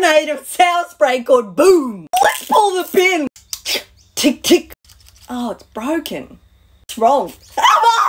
made of sour spray called Boom. Let's pull the pin. Tick, tick. Oh, it's broken. What's wrong?